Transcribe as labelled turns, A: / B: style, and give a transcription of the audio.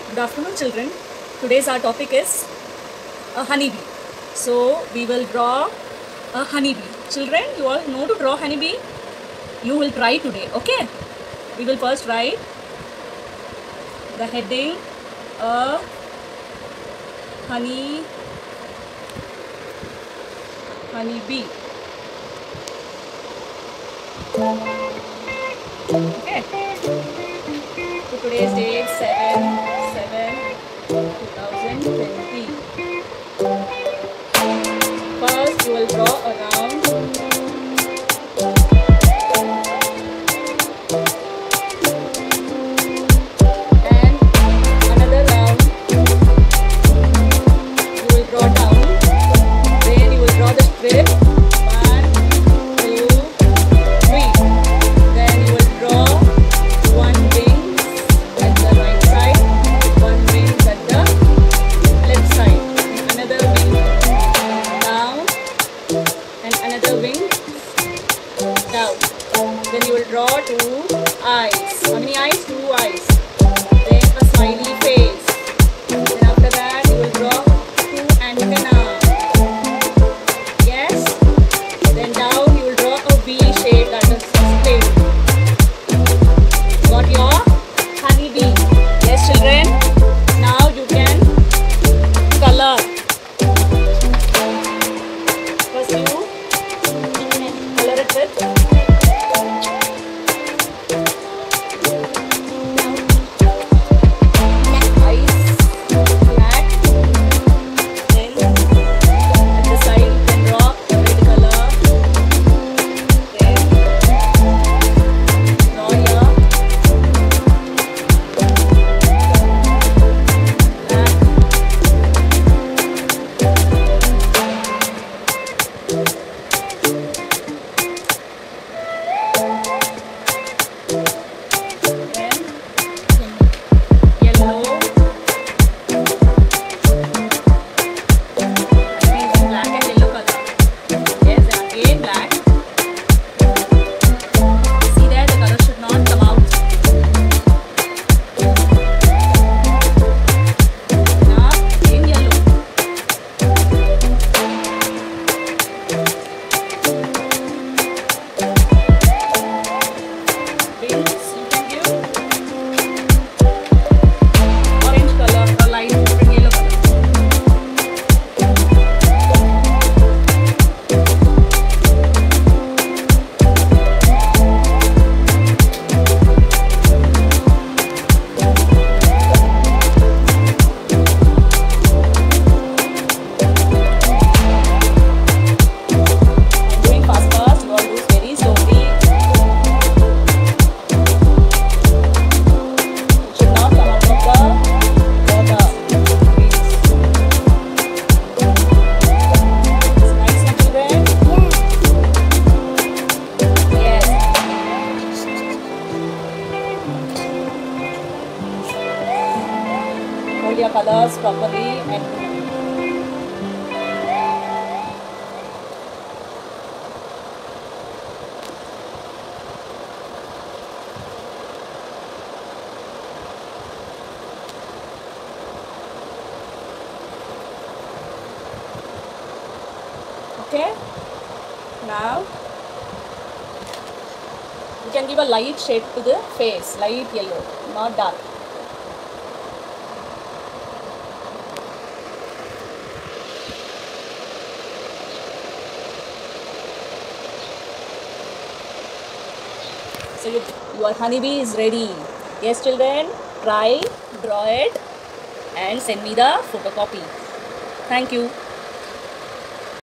A: Good afternoon, children. Today's our topic is a honeybee. So we will draw a honeybee. Children, you all know to draw honeybee? You will try today, okay? We will first write the heading, a honeybee. Okay. So today's date 7/7/2020. First you will draw a round. And another round. You will draw down. Then you will draw the strip. 1, 2, 3. Then you will draw one wing at the right side, one wing at the left side, and another wing down, and another wing down. Then you will draw 2 eyes. How many eyes? 2 eyes. Then a smiley face. Then after that you will draw 2 antennae. Yes. Then down you will draw a V shape, that is tail. Got your honeybee? Yes, children. Now you can color. First you color it with eyes, black. Then at the side you can draw red color. Then draw your black. Then yellow. Means black and yellow color. Yes, and again black. See there, the color should not come out. Now again yellow. Wings you can give orange color or light different yellow color. I'm doing fast, you all do very slowly. It should not come out of the water. Please. It's nice, huh, children? Yes. Hold your colors properly and okay. Now you can give a light shade to the face, light yellow, not dark. So your honeybee is ready. Yes, children, try, draw it and send me the photocopy. Thank you.